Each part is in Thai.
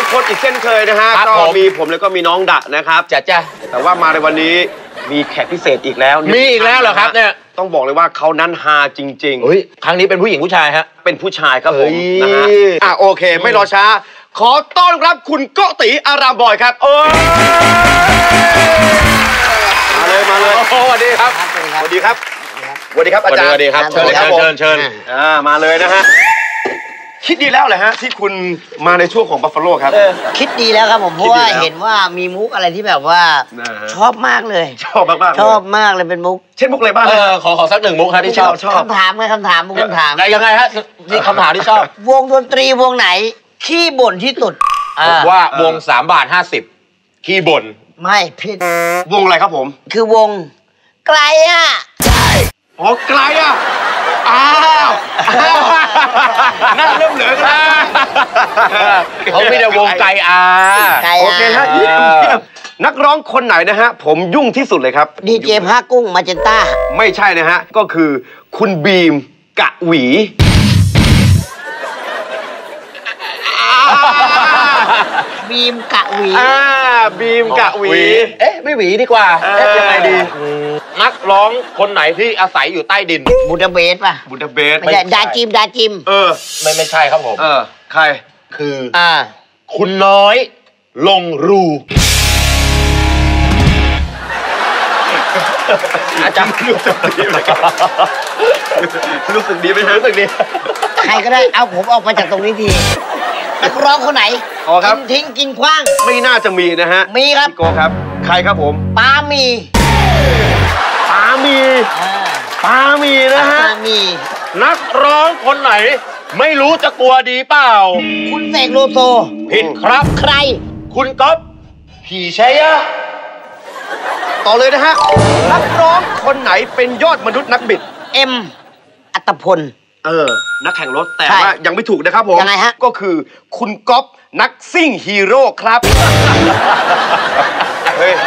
2 คนอีกเช่นเคยนะฮะก็มีผมแล้วก็มีน้องดะนะครับจ้ะแต่ว่ามาในวันนี้มีแขกพิเศษอีกแล้วมีอีกแล้วเหรอครับเนี่ยต้องบอกเลยว่าเขานั้นฮาจริงๆครั้งนี้เป็นผู้หญิงผู้ชายฮะเป็นผู้ชายครับผมนะฮะโอเคไม่รอช้าขอต้อนรับคุณโกติอารามบอยครับมาเลยสวัสดีครับสวัสดีครับสวัสดีครับอาจารย์สวัสดีครับเชิญมาเลยนะฮะคิดดีแล้วเหรอฮะที่คุณมาในช่วงของบัฟฟาโลครับคิดดีแล้วครับผมเพราะว่าเห็นว่ามีมุกอะไรที่แบบว่าชอบมากเลยชอบมากเลยเป็นมุกเช่นมุกอะไรบ้างขอสัก1 มุกครับที่ชอบคำถามมุกคำถามยังไงฮะนี่คำถามที่ชอบวงดนตรีวงไหนขี้บ่นที่สุดว่าวง3.50 ขี้บ่นไม่ผิดวงอะไรครับผมคือวงไกลอ่ะไกลอ่ะน่าเริ่มเหลือกันเขาไม่ได้วงไกลโอเคฮะนักร้องคนไหนนะฮะผมยุ่งที่สุดเลยครับดีเจผ้ากุ้งมาเจนต้าไม่ใช่นะฮะก็คือคุณบีมกะหวีบีมกะหวีบีมกะหวีไม่หวีดีกว่ายังไงดีนักร้องคนไหนที่อาศัยอยู่ใต้ดินบูดาเบสป่ะบูดาเบสไม่ใช่ดาจิมไม่ใช่ครับผมใครคือคุณน้อยลงรูอาจารย์รู้สึกดีไหมรู้สึกดีใครก็ได้เอาผมออกมาจากตรงนี้ทีนักร้องคนไหนกินทิ้งกินขว้างไม่น่าจะมีนะฮะมีครับพี่โกครับใครครับผมปามีนะฮะนักร้องคนไหนไม่รู้จะกลัวดีเปล่าคุณเสกโลโซผิดครับใครคุณก๊อฟผีชัยะต่อเลยนะฮะนักร้องคนไหนเป็นยอดมนุษย์นักบิดอัตพลนักแข่งรถแต่ว่ายังไม่ถูกนะครับผมยังไงฮะก็คือคุณก๊อฟนักซิ่งฮีโร่ครับเฮ้ย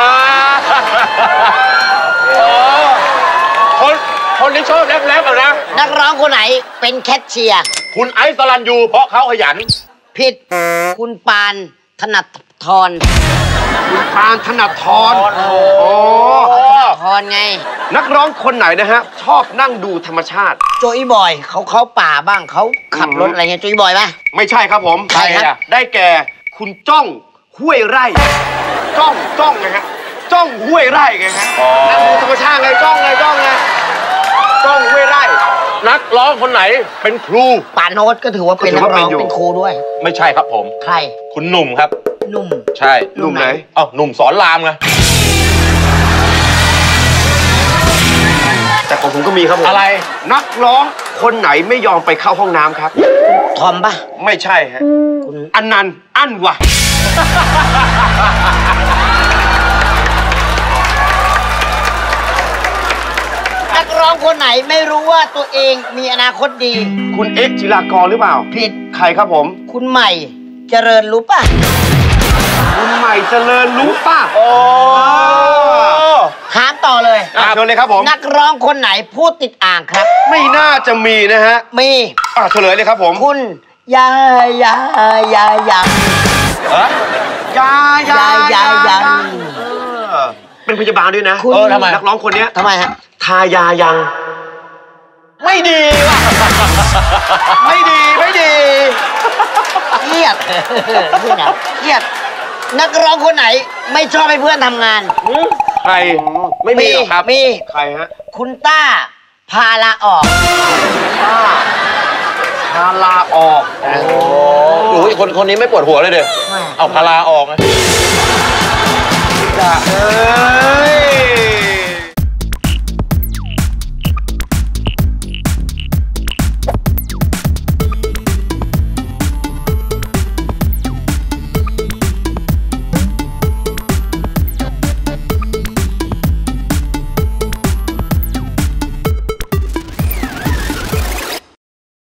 คนที่ชอบแรปๆนะนักร้องคนไหนเป็นแคชเชียร์คุณไอซ์สลันยูเพราะเขาขยันผิดคุณปานถนัดทรคุณปานถนัดทรทรไงนักร้องคนไหนนะฮะชอบนั่งดูธรรมชาติโจอี้บอยเขาป่าบ้างเขาขับรถอะไรเงี้ยโจอี้บอยป่ะไม่ใช่ครับผมใครครับได้แก่คุณจ้องห้วยไร่จ้องไงฮะจ้องห้วยไร่ไงฮะนั่งดูธรรมชาติไงจ้องห้วยไร่นักร้องคนไหนเป็นครูป่าโน้ตก็ถือว่าเป็นนักร้องเป็นครูด้วยไม่ใช่ครับผมใครคุณหนุ่มครับหนุ่มใช่หนุ่มไหนหนุ่มสอนรามไงแต่ของผมก็มีครับผมอะไรนักร้องคนไหนไม่ยอมไปเข้าห้องน้ำครับทอมป่ะไม่ใช่ฮะอันนันต์อั้นวะนักร้องคนไหนไม่รู้ว่าตัวเองมีอนาคตดีคุณเอ็กซ์จิรากรหรือเปล่าผิดใครครับผมคุณใหม่เจริญรู้ป่ะคุณใหม่เจริญรู้ป่ะถามต่อเลยเชิญเลยครับผมนักร้องคนไหนพูดติดอ่างครับไม่น่าจะมีนะฮะมีเฉลยเลยครับผมคุณยาเป็นพยาบาลด้วยนะทำไมนักร้องคนนี้ทำไมฮะทายายังไม่ดีว่ะไม่ดีเครียดนักร้องคนไหนไม่ชอบให้เพื่อนทำงานใครไม่มีหรอครับมีใครฮะคุณต้าพาลาออกพาลาออกโอ้ยคนนี้ไม่ปวดหัวเลยเด้อเอาพาลาออกนะ